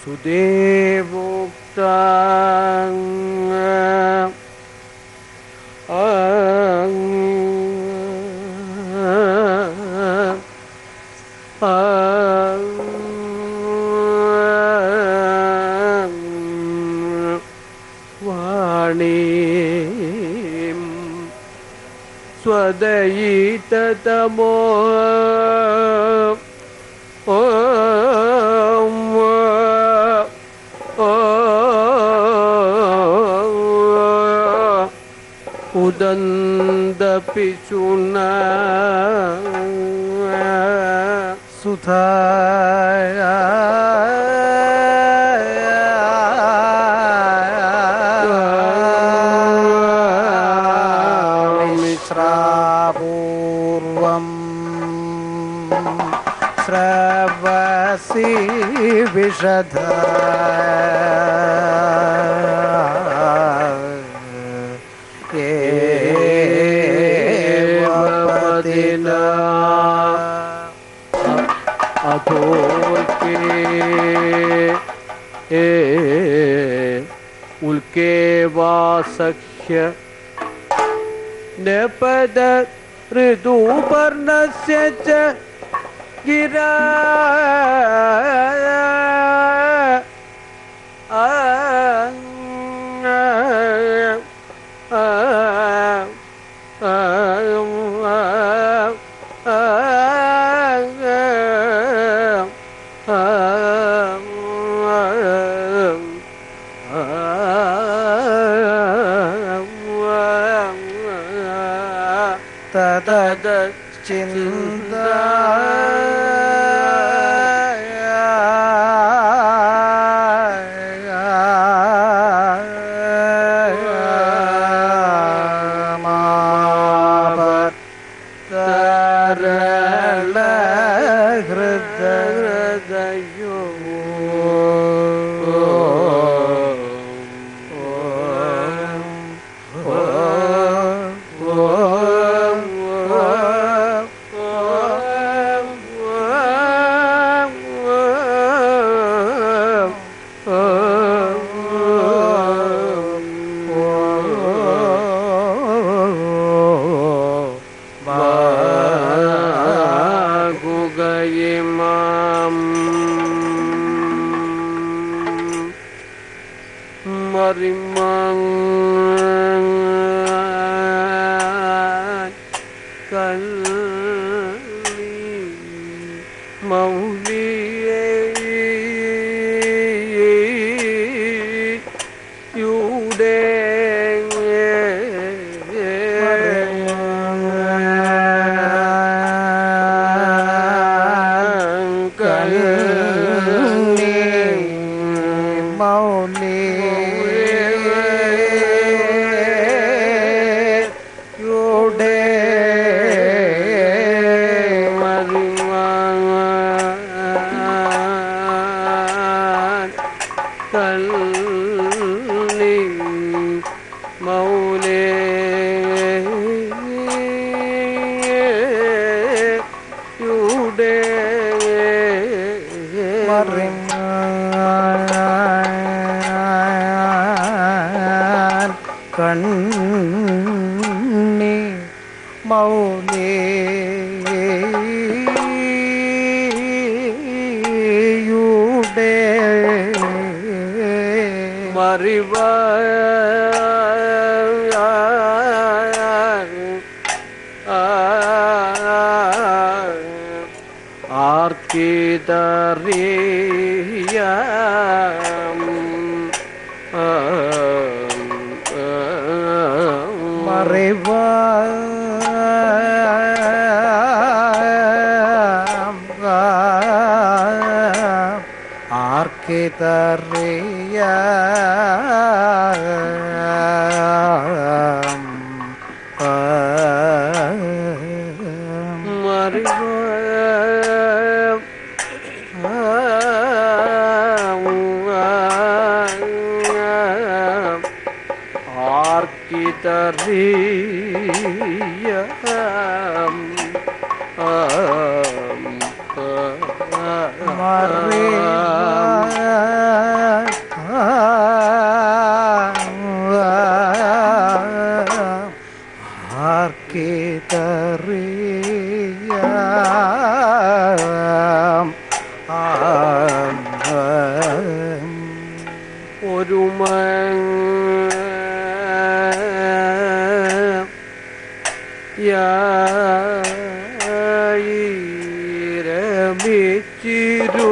सुदेवोक्तां वाणीं स्वदयिततमो उदन्दपिचुना सुधाया मिश्रापूर्वं श्रवसि विशद उल्के वासख्य nepad ऋतुपर्णस्य च गिरा चिंता तरल हृदयो ഒരുമ രമിച്ചിരു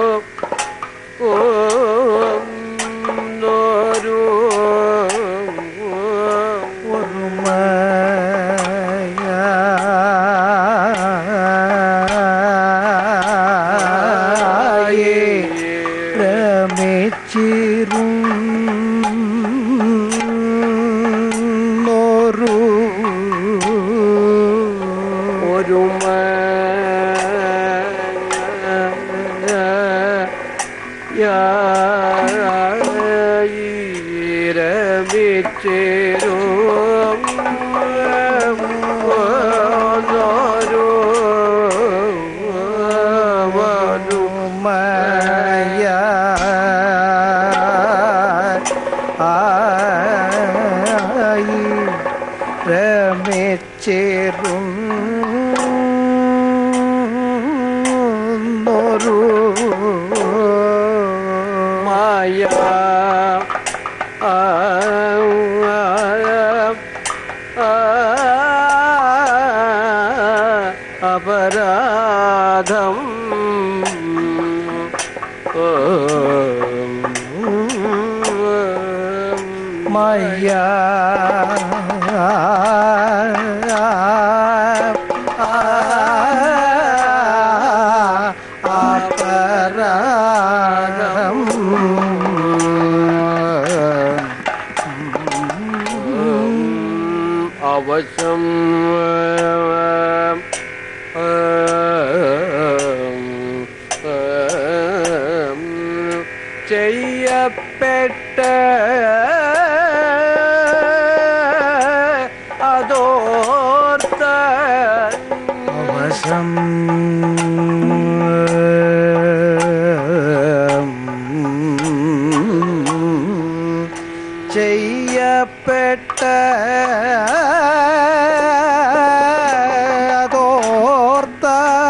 അപരാധം മയ അപരാധം അവശം ചെയ്യപ്പെട്ട അതോർത്ത അവശം ചെയ്യപ്പെട്ട അതോർത്ത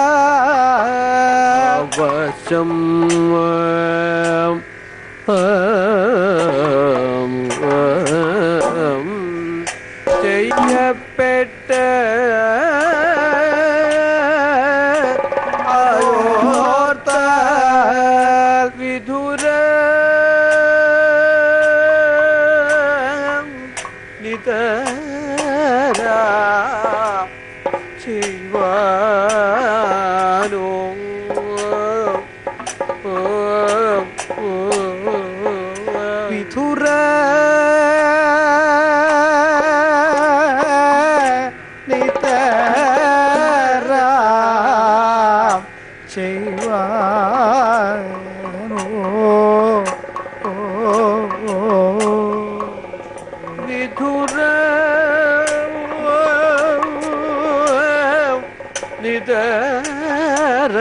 അവശം ചെയ്യപ്പെട്ട അതോർത്ത വിധുര നിതര ചെയ്യുവാനോ വിധുര നിതര ചെയ്യുവാനോ വിധുര നിതര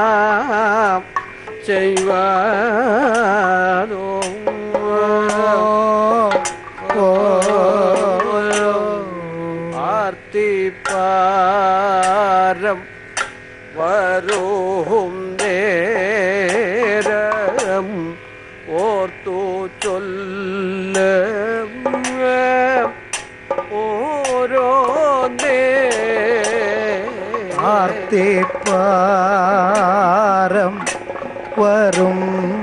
ചെയ്യുവാനോ ആർത്തിപ്പാരം വരും നേരം ഓർത്തു ചൊല്ല ഓരോ ആർത്തിപ്പാരം വരും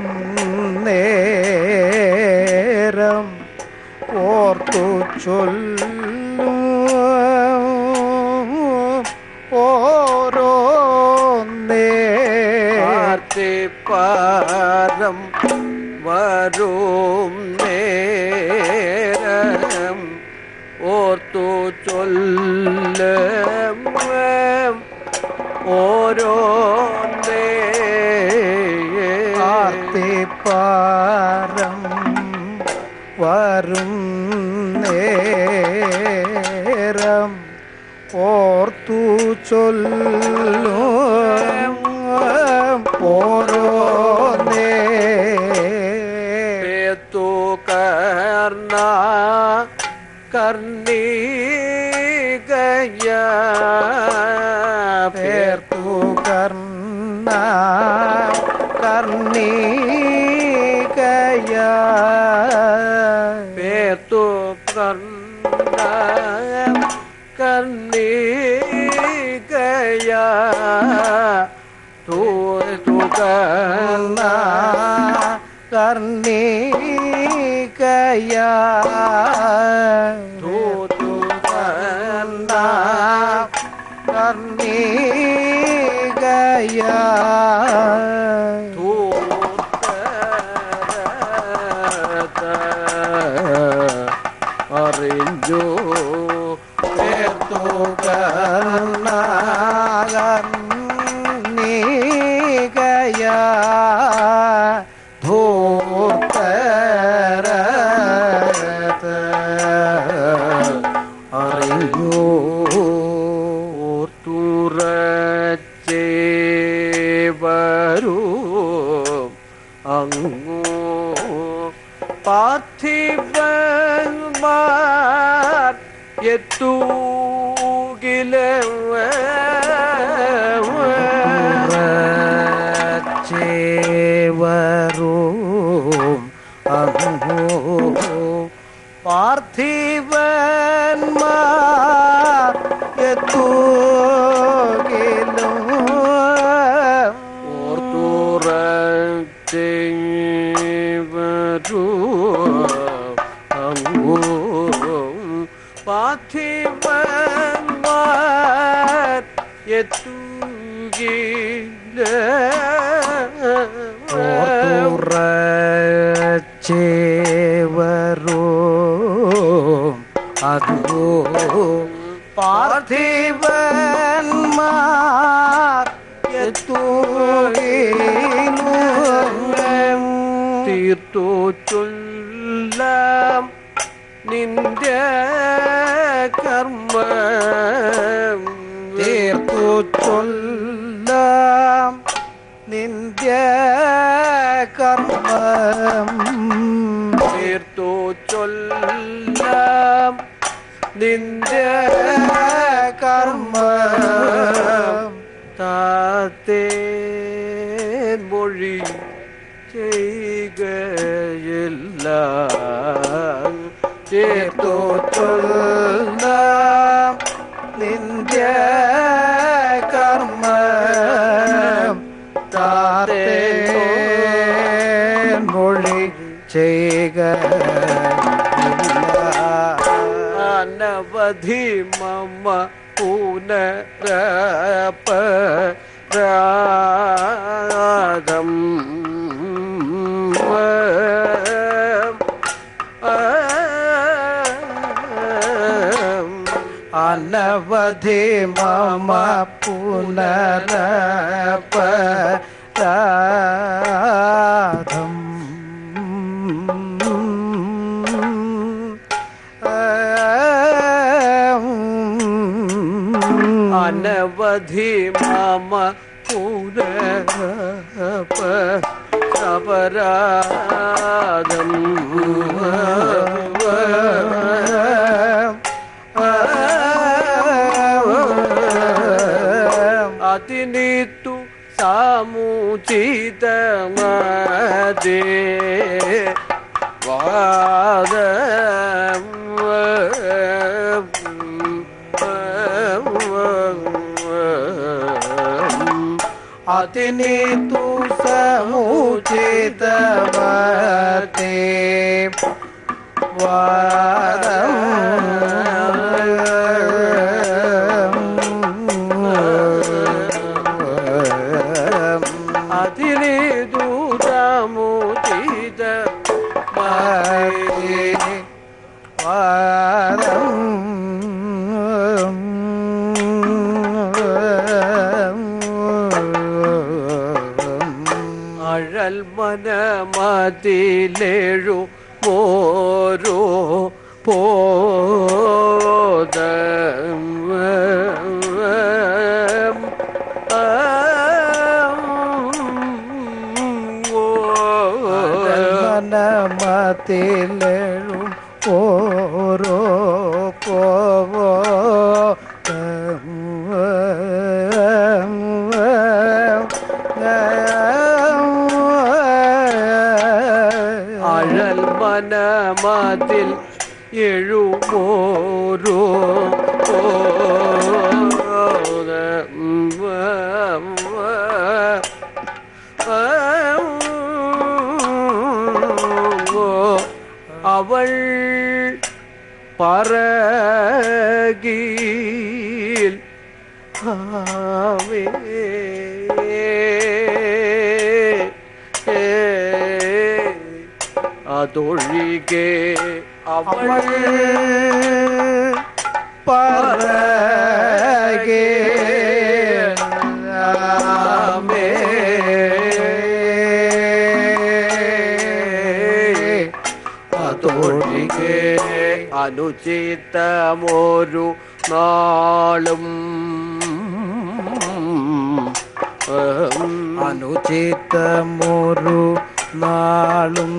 നേരം ഓർത്തു ചൊല്ലു ഓരോ ആർത്തിപ്പാരം വരും നേരം ഓർത്തു ചൊല്ല ഓരോ ആർത്തിപ്പാരം വരും നേരം ഓർത്തു ചൊല്ലു ഓരോ നേത്തു കർണ കർണികയ പേർത്തു കർണ കർണികയാ പേർത്തു കർണികയാ കർണ കർണികയാ കർണ കർണികയാ അറിഞ്ഞു പേർത്തു കർണ കർണികയാ ധൂർത്തരത അറിഞ്ഞു ഓർത്തുറച്ചേവരൂ അങ്ങോ പാർത്ഥിവന്മാർ ചേവരും അങ്ങോ പാർത്ഥിവന്മാർ എത്തുകിലും ഓർത്തുറച്ചേവരൂ അങ്ങോ പാർത്ഥിവന്മാർ എത്തുകില ചേവരും അതോ പാർത്ഥിവന്മാർ എത്തുകിലും തീർത്തു ചൊല്ലാം നിന്റെ കർമ്മ തീർത്തു ചൊല്ലാം നിന്റെ കർമ്മം തീർത്തു ചൊല്ലാം നിന്റെ കർമ്മം താത്തേ മൊഴി ചെയ്യുകയില്ല തീർത്തു ചൊല്ലാം നിന്റെ കർമ്മം താത്തേ മൊഴി ചെയ്യുക അനവധി മമ പുനരപരാധം അനവധി മമ പുനരപരാധം അനവധി മമ പുനരപരാധം അതിനിത്തു സാമുചിതമതേ വാദം അതിനിത്തു സമുചിതമതേ വാദം അതിനിതു സാമുചിതമതേ വാദം അഴൽ മനമതിലേഴു മോരോ പോദം മനമതിലേഴും ഓരോ പോവോ മനമതിൽ എഴുമോരോ അവൾ പറകിൽ ആവേ അതൊഴികെ അവൾ പറകെ ആമേ അതൊഴികെ അനുചിതമൊരു നാളും അനുചിതമൊരു നാളും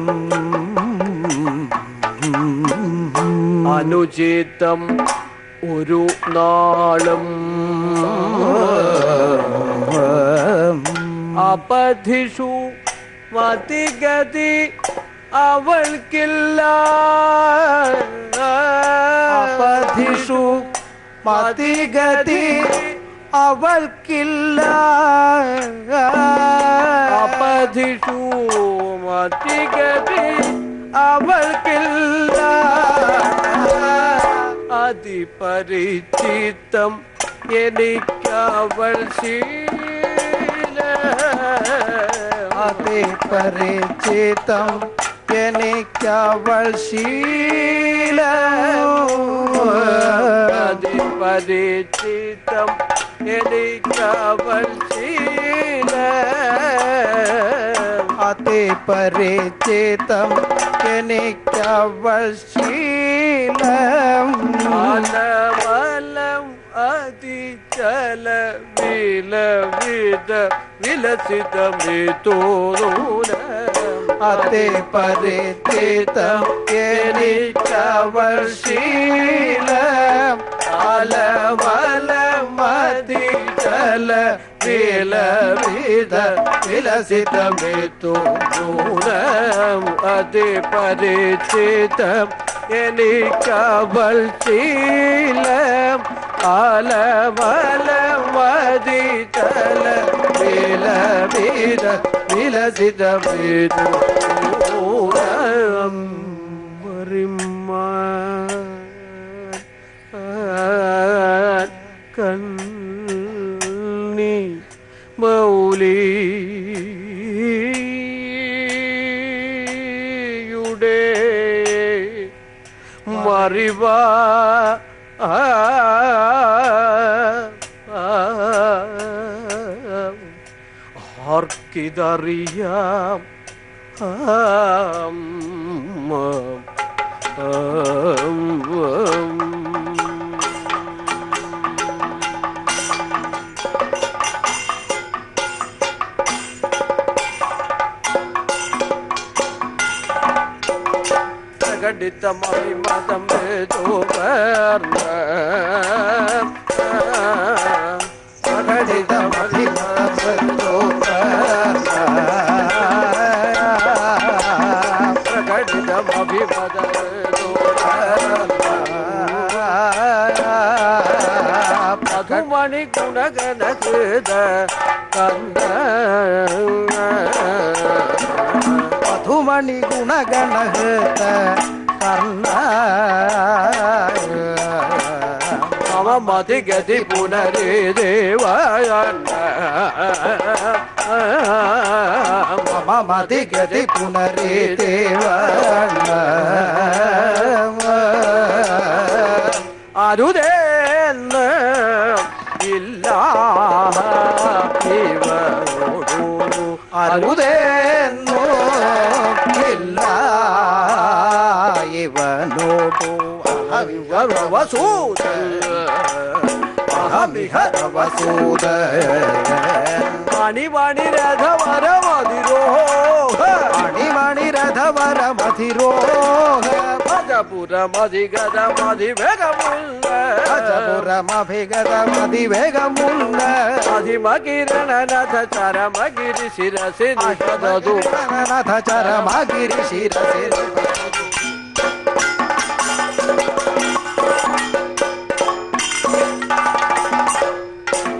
അനുചിതം ഒരു നാളും അപധിഷു മതിഗതി അവൾക്കില്ല അപധിഷു മതിഗതി അവൾക്കില്ല അപധിഷു മതിഗതി അവൾക്കില്ല അതിപരിചിതം എനിക്കവൾ ശീല അതിപരിചിതം എനിക്കവൾ ശീലം അതിപരിചിതം എനിക്കവൾ ശീലം അതിപരിചിതം എനിക്കവൾ ശീലം ആലമലം അതിചല വിലവിധ വിലസിതമിതോനൂനം അതിപരിചിതം എനിക്കവൾ ശീലം ആലമലം അതിചല വിലവിധ വിലസിതമിതോനൂനം അതിപരിചിതം എനിക്കവൾ ശീലം ആലമലമതിചല വിലവിധ വിലസിതമിതോനൂനം കണ്ണി മൗലിയുടെ മറിവ ആർക്കിതറിയാം പ്രകടിതമഭിമതം മധുമണി ഗുണഗണകൃത കന്ദ മധുമണി ഗുണഗണഹൃത കർണ മമ മതിഗതി പുനരേദേവായ മമ മതിഗതി പുനരേദേവ അരുതേന്ന് ഇല്ല ഇവരോടു അരുതേന്നു ഇല്ല ഇവനോടു വസൂത അഹമിഹവസൂത മണിമണി രഥവരമതിരോ അണിമണി രഥവര മധിരോഹ ഭജ అజపురమధిగదమధివేగమున్న అజపురమభిగదమధివేగమున్న అధిమకిరణనథ చరమగిరి శిరసి నిపదదు నాథ చరమగిరి శిరసి